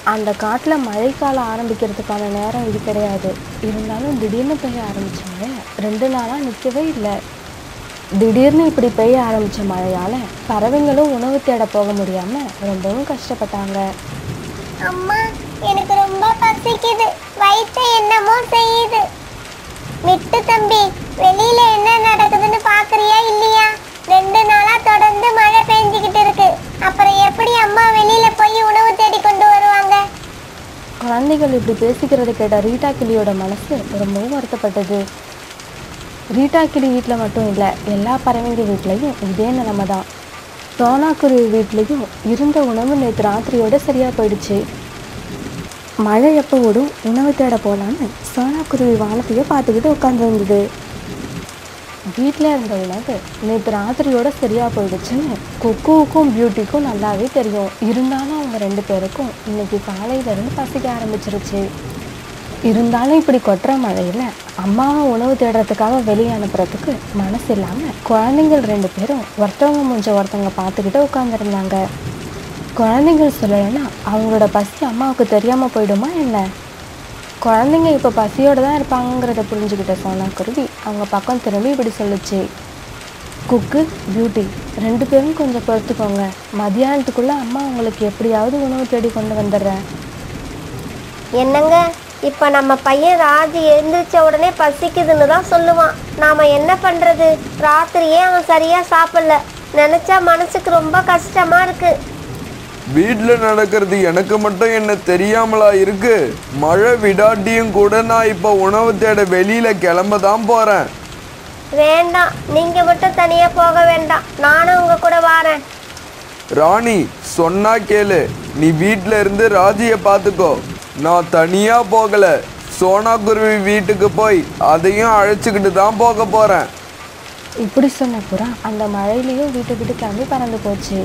அந்த காட்டில் மழைக்காலம் ஆரம்பிக்கிறதுக்கான நேரம் இது கிடையாது. இருந்தாலும் திடீர்னு பெய்ய ஆரம்பித்த மழை 2 நாளாக நிற்கவே இல்லை. திடீர்னு இப்படி பெய்ய ஆரம்பித்த மழையால் பறவைங்களும் உணவு தேட போக முடியாமல் ரொம்பவும் கஷ்டப்பட்டாங்க. அம்மா, எனக்கு ரொம்ப பசிக்குது, வயிற்று என்னமோ செய்யுது. மிட்டு தம்பி, வெளியில என்ன நடக்குதுன்னு பாக்குறியா இல்லையா? 2 நாளா தொடர்ந்து மழை பெஞ்சுக்கிட்டு இருக்கு. அப்புறம் எப்படி அம்மா வெளியில போய் உணவு தேடி கொண்டு வருவாங்க? குழந்தைகள் இப்படி பேசிக்கிறத கேட்ட ரீட்டா கிளியோட மனசு ரொம்பவும் வருத்தப்பட்டது. ரீட்டா கிளி வீட்டில் மட்டும் இல்லை, எல்லா பறவைங்க வீட்லேயும் இதே நிலைமை தான். சோனாக்குருவி வீட்லேயும் இருந்த உணவு நேற்று ராத்திரியோட சரியாக போயிடுச்சு. மழை எப்போ ஓடும், உணவு தேட போகலான்னு சோனாக்குருவி வானத்தையே பார்த்துக்கிட்டு உட்காந்துருந்தது. வீட்டில் இருந்த உணவு நேற்று ராத்திரியோட சரியாக போயிடுச்சுன்னு கொக்குவுக்கும் பியூட்டிக்கும் நல்லாவே தெரியும். இருந்தாலும் அவங்க 2 பேருக்கும் இன்னைக்கு காலையிலேருந்து பசிக்க ஆரம்பிச்சிருச்சு. இருந்தாலும் இப்படி கொட்டுற மழையில் அம்மாவை உணவு தேடுறதுக்காக வெளியே அனுப்புறதுக்கு மனசு இல்லாமல் குழந்தைங்கள் 2 பேரும் ஒருத்தவங்க முடிஞ்ச ஒருத்தவங்க பார்த்துக்கிட்டு உட்காந்துருந்தாங்க. குழந்தைங்கள் சொல்லலைன்னா அவங்களோட பசி அம்மாவுக்கு தெரியாமல் போயிடுமா என்ன? குழந்தைங்க இப்போ பசியோடு தான் இருப்பாங்கங்கிறத புரிஞ்சுக்கிட்ட சோனாக்குருவி அவங்க பக்கம் திரும்பி இப்படி சொல்லுச்சு. குக்கு, பியூட்டி 2 பேரும் கொஞ்சம் பொறுத்துக்கோங்க. மதியானத்துக்குள்ளே அம்மா உங்களுக்கு எப்படியாவது உணவு தேடி கொண்டு வந்துடுறேன். என்னங்க, இப்போ நம்ம பையன் ராஜி எழுந்திரிச்ச உடனே பசிக்குதுன்னு தான் சொல்லுவான். நாம் என்ன பண்ணுறது? ராத்திரியே அவன் சரியாக சாப்பிடல. நினச்சா மனசுக்கு ரொம்ப கஷ்டமாக இருக்கு. வீட்டில் நடக்கிறது எனக்கு மட்டும் என்ன தெரியாமலா இருக்கு? மழை விடாட்டியும் கூட நான் இப்போ உணவு தேட வெளியில் கிளம்ப தான் போகிறேன். வேண்டாம், நீங்கள் மட்டும் தனியாக போக வேண்டாம், நானும் உங்கள் கூட வாரேன். ராணி, சொன்னா கேளு. நீ வீட்டில் இருந்து ராஜியை பார்த்துக்கோ. நான் தனியாக போகலை, சோனாக்குருவி வீட்டுக்கு போய் அதையும் அழைச்சிக்கிட்டு தான் போக போகிறேன். இப்படி சொன்ன புறா அந்த மழையிலையும் வீட்டை விட்டு கிளம்பி பறந்து போச்சு.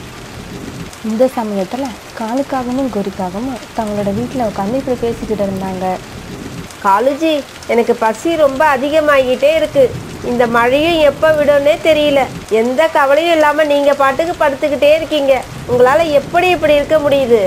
இந்த சமயத்தில் காலுக்காகவும் கோரிக்காகவும் தங்களோட வீட்டில் உட்காந்து இப்படி பேசிக்கிட்டு இருந்தாங்க. காலுஜி, எனக்கு பசி ரொம்ப அதிகமாகிட்டே இருக்கு. இந்த மழையும் எப்போ விடும்னே தெரியல. எந்த கவலையும் இல்லாமல் நீங்கள் பாட்டுக்கு படுத்துக்கிட்டே இருக்கீங்க. உங்களால் எப்படி இப்படி இருக்க முடியுது?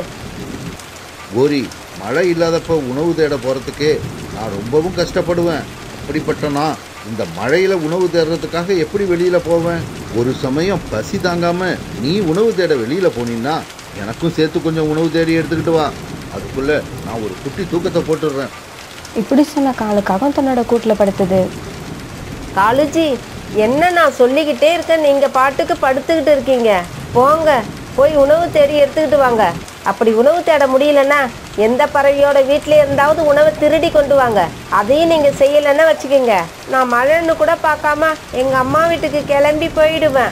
கோரி, மழை இல்லாதப்ப உணவு தேட போகிறதுக்கே நான் ரொம்பவும் கஷ்டப்படுவேன். அப்படிப்பட்டனா இந்த மழையில் உணவு தேடுறதுக்காக எப்படி வெளியில் போவேன்? ஒரு சமயம் பசி தாங்காமல் நீ உணவு தேட வெளியில் போனீன்னா எனக்கும் சேர்த்து கொஞ்சம் உணவு தேடி எடுத்துக்கிட்டு வா. அதுக்குள்ளே நான் ஒரு குட்டி தூக்கத்தை போட்டுடுறேன். இப்படி சொன்ன காலுக்காகவும் தன்னோட கூட்டில் படுத்துது. காலுஜி, என்ன நான் சொல்லிக்கிட்டே இருக்கேன், நீங்கள் பாட்டுக்கு படுத்துக்கிட்டு இருக்கீங்க. போங்க, போய் உணவு தேடி எடுத்துக்கிட்டு வாங்க. அப்படி உணவு தேட முடியலன்னா எந்த பறவையோட வீட்டில் இருந்தாவது உணவை திருடி கொண்டு வாங்க. அதையும் நீங்கள் செய்யலைன்னா வச்சுக்கோங்க, நான் மழைன்னு கூட பார்க்காம எங்கள் அம்மா வீட்டுக்கு கிளம்பி போயிடுவேன்.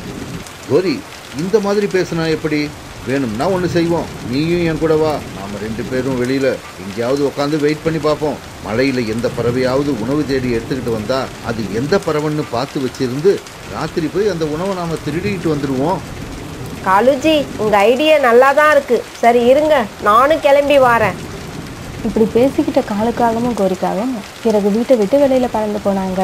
கோரி, இந்த மாதிரி பேசுனா எப்படி? வேணும்னா ஒன்று செய்வோம், நீயும் என் கூட வா. நாம் 2 பேரும் வெளியில் எங்கேயாவது உட்காந்து வெயிட் பண்ணி பார்ப்போம். மழையில் எந்த பறவையாவது உணவு தேடி எடுத்துக்கிட்டு வந்தா அது எந்த பறவைன்னு பார்த்து வச்சிருந்து ராத்திரி போய் அந்த உணவை நாம் திருடிக்கிட்டு வந்துடுவோம். காலுஜி, உங்கள் ஐடியா நல்லா தான் இருக்குது. சரி இருங்க, நானும் கிளம்பி வரேன். இப்படி பேசிக்கிட்ட காலுக்காகவும் கோரிக்காகவும் பிறகு வீட்டை விட்டு வெளியில் பறந்து போனாங்க.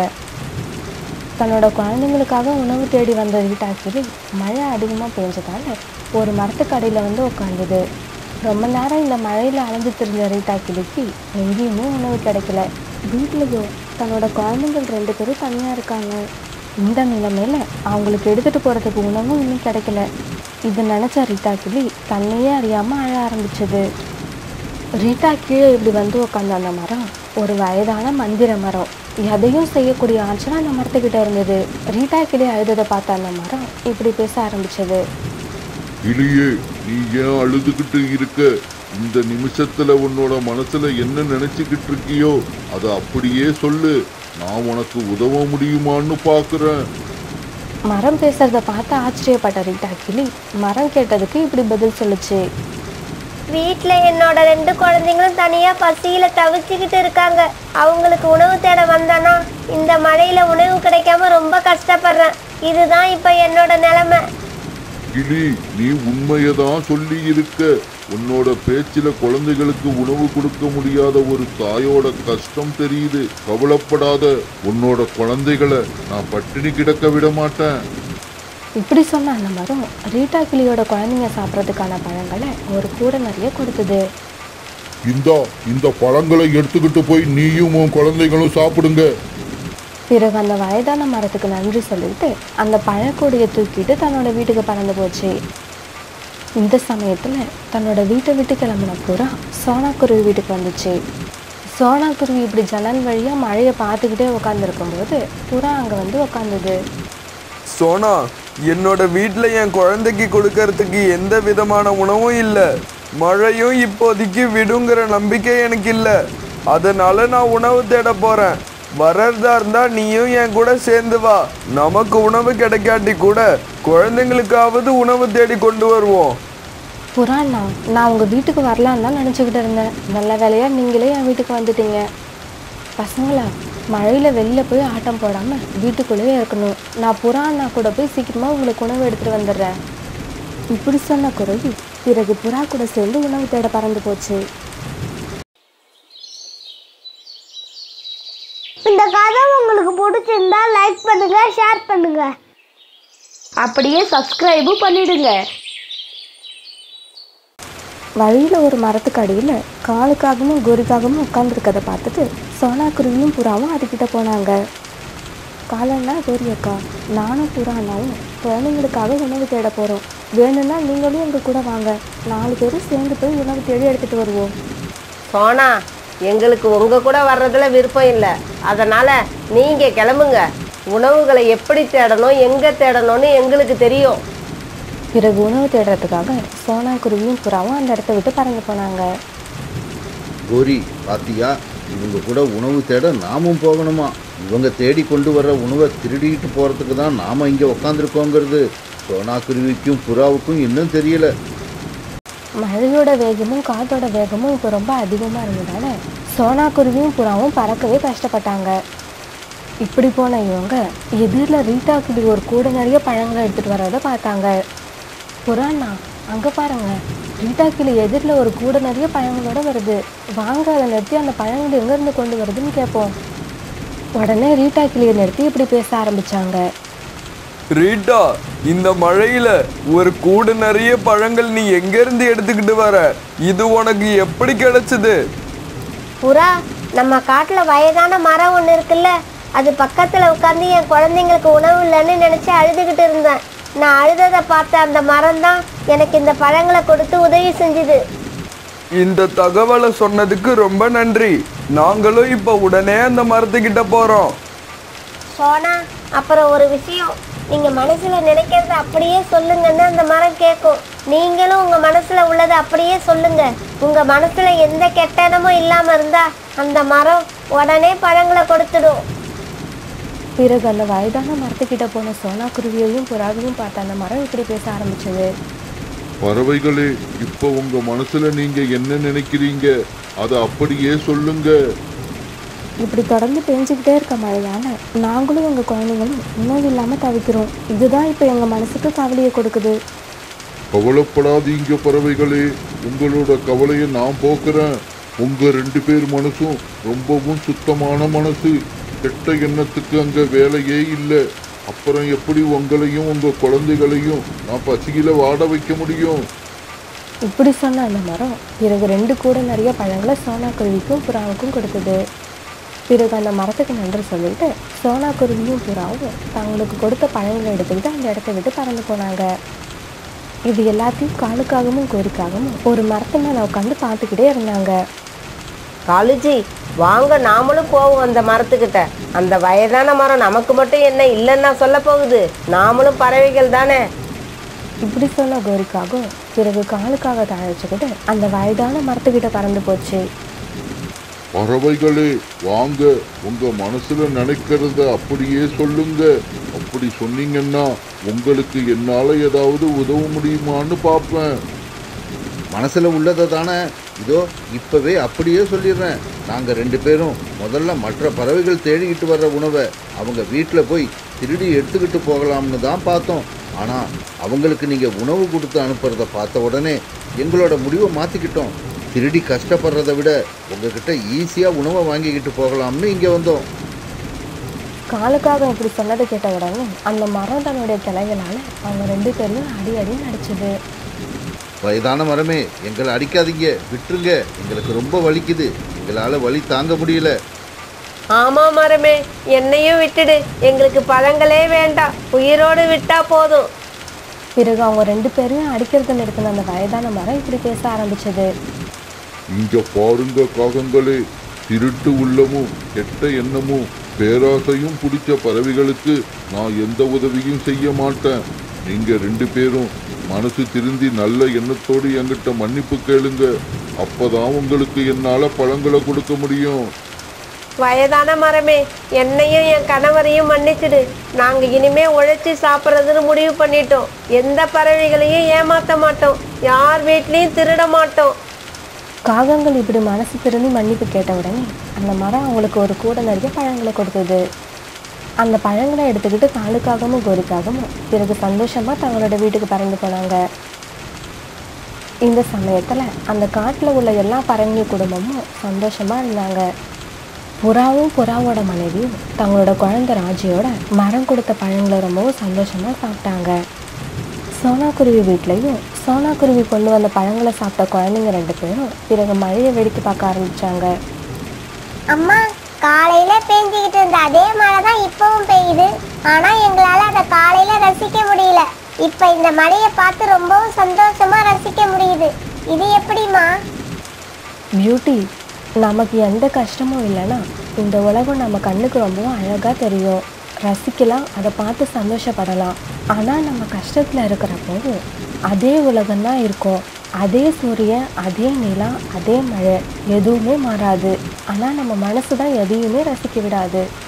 தன்னோட குழந்தைங்களுக்காக உணவு தேடி வந்த ரீட்டா கிளி மழை அதிகமாக பெஞ்சதால் ஒரு மரத்துக்கடையில் வந்து உட்காந்துது. ரொம்ப நேரம் இந்த மழையில் அலைஞ்சு திரிஞ்ச ரீட்டா கிளிக்கு எங்கேயுமே உணவு கிடைக்கல. வீட்லேயோ தன்னோட குழந்தைங்கள் 2 பேரும் தனியாக இருக்காங்க. இந்த நிலைமையில் அவங்களுக்கு எடுத்துகிட்டு போகிறதுக்கு உணவும் இன்னும் கிடைக்கல. இது நினச்ச ரீட்டா கிளி தன்னையே அறியாமல் அழ ஆரம்பிச்சது. ரீட்டா கீழே இப்படி வந்து உட்காந்த அந்த மரம் ஒரு வயதான மந்திர மரம். எதையும் செய்யக்கூடிய ஆற்றல் அந்த மரத்துக்கிட்ட இருந்தது. ரீட்டா கிளி அழுததை பார்த்த அந்த மரம் இப்படி பேச ஆரம்பிச்சது. கிளியே, நீ ஏன் அழுதுகிட்டு இருக்க? இந்த நிமிஷத்துல உன்னோட மனசுல என்ன நினைச்சுக்கிட்டு இருக்கியோ அதை அப்படியே சொல்லு. நான் உனக்கு உதவ முடியுமான்னு பாக்குறேன். மரம் பேசுறத பார்த்து ஆச்சரியப்பட்ட ரீட்டா கிளி மரம் கேட்டதுக்கு இப்படி பதில் சொல்லுச்சு. வீட்டில் என்னோட 2 குழந்தைங்களும் தனியாக பசியில் தவிச்சுக்கிட்டு இருக்காங்க. அவங்களுக்கு உணவு தேட வந்தானா இந்த மழையில் உணவு கிடைக்காம ரொம்ப கஷ்டப்படுறேன். இதுதான் இப்போ என்னோட நிலைமை. கிளி, நீ உண்மையதான் சொல்லி இருக்க. உன்னோட பேச்சில குழந்தைகளுக்கு உணவு கொடுக்க முடியாத ஒரு தாயோட கஷ்டம் தெரியுது. கவலைப்படாத, உன்னோட குழந்தைகளை நான் பட்டினி கிடக்க விட மாட்டேன். இப்படி சொன்ன அந்த மரம் ரீட்டா கிளியோட குழந்தைங்க சாப்பிட்றதுக்கான பழங்களை ஒரு கூட நிறைய கொடுத்தது. இந்த பழங்களை எடுத்துக்கிட்டு போய் நீயும் உன் குழந்தைகளும் சாப்பிடுங்க. பிறகு அந்த வயதான மரத்துக்கு நன்றி சொல்லிட்டு அந்த பழக்கூடையை தூக்கிட்டு தன்னோட வீட்டுக்கு பறந்து போச்சு. இந்த சமயத்தில் தன்னோட வீட்டை விட்டு கிளம்பின புறா சோனாக்குருவி வீட்டுக்கு வந்துச்சு. சோனாக்குருவி இப்படி ஜன்னல் வழியாக மழையை பார்த்துக்கிட்டே உட்காந்துருக்கும்போது புறா அங்கே வந்து உட்காந்துது. சோனா, என்னோட வீட்டில் என் குழந்தைக்கு கொடுக்கறதுக்கு எந்த விதமான உணவும் இல்லை. மழையும் இப்போதைக்கு விடுங்கிற நம்பிக்கை எனக்கு இல்லை. அதனால நான் உணவு தேட போகிறேன். வர்றதா இருந்தால் நீயும் என் கூட சேர்ந்து வா. நமக்கு உணவு கிடைக்காட்டி கூட குழந்தைங்களுக்காவது உணவு தேடி கொண்டு வருவோம். புறாண்ணா, நான் உங்கள் வீட்டுக்கு வரலான்னு தான் நினச்சிக்கிட்டு இருந்தேன். நல்ல வேலையாக நீங்களே என் வீட்டுக்கு வந்துட்டீங்க. பசங்களா, மழையில் வெளில போய் ஆட்டம் போடாமல் வீட்டுக்குள்ளேயே இருக்கணும். நான் புறாண்ணா கூட போய் சீக்கிரமாக உங்களுக்கு உணவு எடுத்துகிட்டு வந்துடுறேன். இப்படி சொன்ன குருவி பிறகு புறா கூட சேர்ந்து உணவு தேட பறந்து போச்சு. இந்த கதை உங்களுக்கு பிடிச்சிருந்தா லைக் பண்ணுங்க, ஷேர் பண்ணுங்க, அப்படியே சப்ஸ்கிரைபும் பண்ணிடுங்க. வழியில் ஒரு மரத்துக்கு அடியில் காலுக்காகவும் கோரிக்காகவும் உட்காந்துருக்கதை பார்த்துட்டு சோனாக்குருவியும் புறாவும் அதுக்கிட்ட போனாங்க. காலண்ணா, கோரி அக்கா, நானும் புறா அண்ணாவும் குழந்தைங்களுக்காக உணவு தேட போகிறோம். வேணும்னா நீங்களும் எங்கள் கூட வாங்க. 4 பேரும் சேர்ந்து போய் உணவு தேடி எடுத்துகிட்டு வருவோம். சோனா, எங்களுக்கு உங்கள் கூட வர்றதுல விருப்பம் இல்லை. அதனால் நீங்கள் கிளம்புங்க. உணவுகளை எப்படி தேடணும், எங்கே தேடணும்னு எங்களுக்கு தெரியும். பிறகு உணவு தேடுறதுக்காக சோனாக்குருவியும் புறாவும் அந்த இடத்த விட்டு பறந்து போனாங்க. கோரி, பாத்தியா, இவங்க கூட உணவு தேட நாமும் போகணுமா? இவங்க தேடி கொண்டு வர்ற உணவை திருடிட்டு போகிறதுக்கு தான் நாம் இங்கே உக்காந்துருக்கோங்கிறது சோனாக்குருவிக்கும் புறாவுக்கும் இன்னும் தெரியல. மழையோட வேகமும் காற்றோட வேகமும் இப்போ ரொம்ப அதிகமாக இருந்ததால சோனாக்குருவியும் புறாவும் பறக்கவே கஷ்டப்பட்டாங்க. இப்படி போன இவங்க எதிரில் ரீட்டா கிளி ஒரு கூட நிறைய பழங்களை எடுத்துகிட்டு வர்றதை பார்த்தாங்க. புறாண்ணா, அங்கே பாருங்க, ரீட்டா கிளி எதிரில் ஒரு கூட நிறைய பழங்களோட வருது. வாங்க அதை நிறுத்தி அந்த பழங்கள் எங்கேருந்து கொண்டு வருதுன்னு கேட்போம். உடனே ரீட்டா கிளியை நிறுத்தி இப்படி பேச ஆரம்பிச்சாங்க. ரீட்டா, இந்த மழையில ஒரு கூடு நிறைய பழங்கள் நீ எங்கேருந்து எடுத்துக்கிட்டு வர? இது உனக்கு எப்படி கிடைச்சது? புறா, நம்ம காட்டில் வயதான மரம் ஒன்று இருக்குல்ல, அது பக்கத்தில் உட்காந்து என் குழந்தைங்களுக்கு உணவு இல்லைன்னு நினச்சி அழுதுகிட்டு இருந்தேன். நான் அழுததை பார்த்த அந்த மரம் தான் எனக்கு இந்த பழங்களை கொடுத்து உதவி செஞ்சுது. இந்த தகவலை சொன்னதுக்கு ரொம்ப நன்றி. நாங்களும் இப்போ உடனே அந்த மரத்துக்கிட்ட போகிறோம். சோனா, அப்புறம் ஒரு விஷயம், நீங்கள் மனசில் நினைக்கிறத அப்படியே சொல்லுங்கன்னு அந்த மரம் கேட்கும். நீங்களும் உங்கள் மனசில் உள்ளதை அப்படியே சொல்லுங்க. உங்கள் மனசில் எந்த கெட்டனமும் இல்லாமல் இருந்தால் அந்த மரம் உடனே பழங்களை கொடுத்துடும். பிறகு அந்த வயதான மரத்துக்கிட்ட போன சோனாக்குருவியையும் புறாவையும் பார்த்த அந்த மரம் இப்படி பேச ஆரம்பிச்சது. பறவைகளே, இப்போ உங்க மனசுல நீங்க என்ன நினைக்கிறீங்க அதை அப்படியே சொல்லுங்க. இப்படி தொடர்ந்து பெஞ்சிக்கிட்டே இருக்க மழையால நாங்களும் எங்கள் குழந்தைங்களும் உணவு இல்லாமல் தவிக்கிறோம். இதுதான் இப்போ எங்கள் மனசுக்கு கவலையை கொடுக்குது. கவலைப்படாதீங்க பறவைகளே, உங்களோட கவலையை நான் போக்குறேன். உங்க 2 பேர் மனசும் ரொம்பவும் சுத்தமான மனசு. கெட்ட எண்ணத்துக்கு அங்க வேலையே இல்லை. அப்புறம் எப்படி உங்களையும் உங்க குழந்தைகளையும் நான் பசியில வாட வைக்க முடியும்? இப்படி சொன்ன அந்த மரம் பிறகு 2 கூட நிறைய பழங்களை சோனாக்குருவிக்கும் புறாவுக்கும் கொடுத்தது. பிறகு அந்த மரத்துக்கு நன்றி சொல்லிட்டு சோனாக்குருவியும் புறாவும் தங்களுக்கு கொடுத்த பழங்களை எடுத்துக்கிட்டு அந்த இடத்த விட்டு பறந்து போனாங்க. இது எல்லாத்தையும் காலுக்காகவும் கோரிக்காகவும் ஒரு மரத்து மேலே உட்காந்து பார்த்துக்கிட்டே இருந்தாங்க. காலுஜி, வாங்க நாமளும் போவோம் அந்த மரத்துக்கிட்ட. அந்த வயதான மரம் நமக்கு மட்டும் என்ன இல்லைன்னா சொல்ல போகுது? நாமளும் பறவைகள் தானே. இப்படி சொன்ன கோரிக்காகவும் பிறகு காலுக்காக தழைச்சிக்கிட்டு அந்த வயதான மரத்துக்கிட்ட பறந்து போச்சு. பறவைகளே, வாங்க, உங்க மனசுல நினைக்கிறத அப்படியே சொல்லுங்க. அப்படி சொன்னீங்கன்னா உங்களுக்கு என்னால ஏதாவது உதவ முடியுமான்னு பார்ப்பேன். மனசுல உள்ளதை தானே, இதோ இப்பவே அப்படியே சொல்லிடுறேன். நாங்க 2 பேரும் முதல்ல மற்ற பறவைகள் தேடிக்கிட்டு வர்ற உணவை அவங்க வீட்டில் போய் திருடி எடுத்துக்கிட்டு போகலாம்னு தான் பார்த்தோம். ஆனா அவங்களுக்கு நீங்க உணவு கொடுத்து அனுப்புறத பார்த்த உடனே எங்களோட முடிவை மாத்திக்கிட்டோம். திருடி கஷ்டப்படுறதை விட உங்ககிட்ட ஈஸியா உணவை வாங்கிக்கிட்டு போகலாம்னு இங்க வந்தோம். காலுக்காக இப்படி சொன்னதை கேட்ட உடனே அந்த மரம் தன்னுடைய கிளைகளால் அவங்க 2 பேரையும் அடி நடிச்சுது. வயதான மரமே, எங்களை அடிக்காதீங்க, விட்டுருங்க, எங்களுக்கு ரொம்ப வலிக்குது, எங்களால் வலி தாங்க முடியல. ஆமா மரமே, என்னையும் விட்டுடு, எங்களுக்கு பழங்களே வேண்டாம், உயிரோடு விட்டா போதும். பிறகு அவங்க 2 பேரையும் அடிக்கிறத நிறுத்தின அந்த வயதான மரம் இப்படி பேச ஆரம்பிச்சது. இங்க பாருங்க காகங்களே, திருட்டு உள்ளமும் கெட்ட எண்ணமும் பேராசையும் பிடிச்ச பறவைகளுக்கு நான் எந்த உதவியும் செய்ய மாட்டேன். நீங்க 2 பேரும் மனசு திருந்தி நல்ல எண்ணத்தோடு என்கிட்ட மன்னிப்பு கேளுங்க. அப்பதான் உங்களுக்கு என்னால பழங்களை கொடுக்க முடியும். வயதான மரமே, என்னையும் என் கணவரையும் மன்னிச்சிடு. நாங்க இனிமே உழைச்சி சாப்பிட்றதுன்னு முடிவு பண்ணிட்டோம். எந்த பறவைகளையும் ஏமாத்த மாட்டோம், யார் வீட்லயும் திருட மாட்டோம். காகங்கள் இப்படி மனசு திரும்பி மன்னிப்பு கேட்ட உடனே அந்த மரம் அவங்களுக்கு ஒரு கூட நிறைய பழங்களை கொடுத்தது. அந்த பழங்களை எடுத்துக்கிட்டு காலுக்காகவும் கோரிக்காகவும் பிறகு சந்தோஷமாக தங்களோட வீட்டுக்கு பறந்து போனாங்க. இந்த சமயத்தில் அந்த காட்டில் உள்ள எல்லா பறவைங்க குடும்பமும் சந்தோஷமாக இருந்தாங்க. புறாவும் புறாவோட மனைவியும் தங்களோட குழந்தை ராஜியோட மரம் கொடுத்த பழங்களை ரொம்பவும் சந்தோஷமாக சாப்பிட்டாங்க. சோனாக்குருவி வீட்லேயும் சோனாக்குருவி கொண்டு வந்த பழங்களை சாப்பிட்ட குழந்தைங்க 2 பேரும் பிறகு மழையை வேடிக்கை பார்க்க ஆரம்பித்தாங்க. அம்மா, காலையில பெஞ்சிக்கிட்டு இருந்த அதே மழை தான் இப்பவும் பெய்யுது. ஆனா எங்களால அதை காலையில ரசிக்க முடியல. இப்ப இந்த மழையை பார்த்து ரொம்பவும் சந்தோஷமா ரசிக்க முடியுது. இது எப்படிமா? பியூட்டி, நமக்கு எந்த கஷ்டமும் இல்லைன்னா இந்த உலகம் நம்ம கண்ணுக்கு ரொம்பவும் அழகாக தெரியும், ரசிக்கலாம், அதை பார்த்து சந்தோஷப்படலாம். ஆனால் நம்ம கஷ்டத்தில் இருக்கிறப்போ அதே உலகம்தான் இருக்கும். அதே சூரியன், அதே நிலா, அதே மழை எதுவுமே மாறாது. ஆனால் நம்ம மனசு தான் எதையுமே ரசிக்க விடாது.